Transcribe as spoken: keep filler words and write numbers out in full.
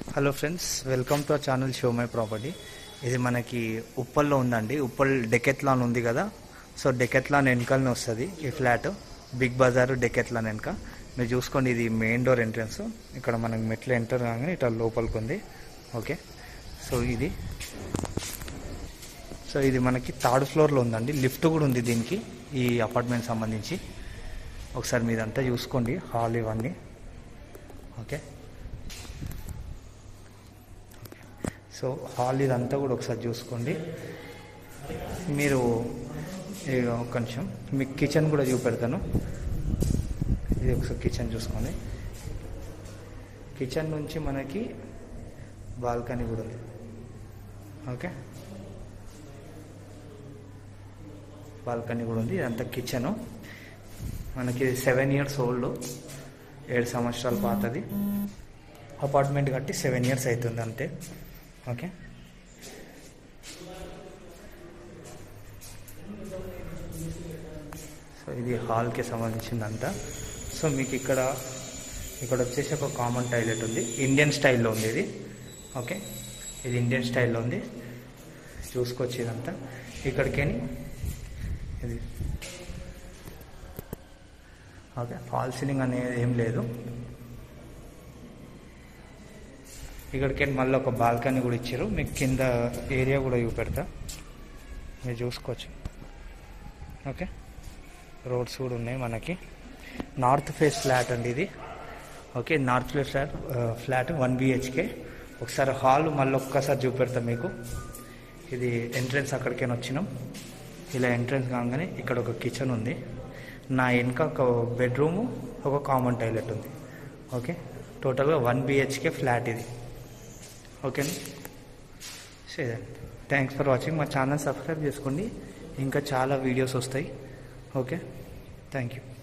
Hello friends, welcome to our channel show my property. ఇది మనకి ఉప్పల్లో ఉందండి. ఉప్పల్ డెకెత్లాన్ ఉంది కదా, సో డెకెత్లాన్ వెనకాలనే వస్తుంది ఈ ఫ్లాట్. బిగ్ బజార్ డెకెత్లాన్ వెనక మీరు చూసుకోండి. ఇది మెయిన్ డోర్ ఎంట్రన్స్. ఇక్కడ మనకి మెట్లు ఎంటర్ కాగానే ఇట్లా లోపలికి ఉంది. ఓకే, సో ఇది సో ఇది మనకి థర్డ్ ఫ్లోర్లో ఉందండి. లిఫ్ట్ కూడా ఉంది దీనికి, ఈ అపార్ట్మెంట్ సంబంధించి. ఒకసారి మీదంతా చూసుకోండి, హాల్ ఇవన్నీ. ఓకే, సో హాల్ ఇదంతా కూడా ఒకసారి చూసుకోండి. మీరు ఒక్క నిమిషం, మీకు కిచెన్ కూడా చూపెడతాను. ఇది ఒకసారి కిచెన్ చూసుకోండి. కిచెన్ నుంచి మనకి బాల్కనీ కూడా ఉంది. ఓకే, బాల్కనీ కూడా ఉంది. ఇదంతా కిచెను. మనకి సెవెన్ ఇయర్స్ ఓల్డ్, ఏడు సంవత్సరాల పాతది. అపార్ట్మెంట్ కట్టి సెవెన్ ఇయర్స్ అవుతుంది అంతే. ఓకే, సో ఇది హాల్కి సంబంధించిందంతా. సో మీకు ఇక్కడ ఇక్కడ వచ్చేసి ఒక కామన్ టాయిలెట్ ఉంది. ఇండియన్ స్టైల్లో ఉంది ఇది. ఓకే, ఇది ఇండియన్ స్టైల్లో ఉంది. చూసుకోవచ్చు ఇదంతా. ఇక్కడికేని ఇది ఓకే, ఫాల్ సీలింగ్ అనేది ఏం లేదు. ఇక్కడికి మళ్ళీ ఒక బాల్కనీ కూడా ఇచ్చారు. మీకు కింద ఏరియా కూడా చూపెడతా, మీరు చూసుకోవచ్చు. ఓకే, రోడ్స్ కూడా ఉన్నాయి మనకి. నార్త్ ఫేస్ ఫ్లాట్ అండి ఇది. Okay, north face flat flat one BHK. ఒకసారి హాల్ మళ్ళీ ఒక్కసారి చూపెడతా మీకు. ఇది ఎంట్రన్స్, అక్కడికైనా వచ్చినాం. ఇలా ఎంట్రన్స్ కాగానే ఇక్కడ ఒక కిచెన్ ఉంది. నా వెనుక ఒక బెడ్రూము, ఒక కామన్ టాయిలెట్ ఉంది. ఓకే, టోటల్గా వన్ బిహెచ్కే ఫ్లాట్ ఇది. ఓకేనా, సరే, థ్యాంక్స్ ఫర్ వాచింగ్. మా ఛానల్ సబ్స్క్రైబ్ చేసుకోండి, ఇంకా చాలా వీడియోస్ వస్తాయి. Okay, thank you.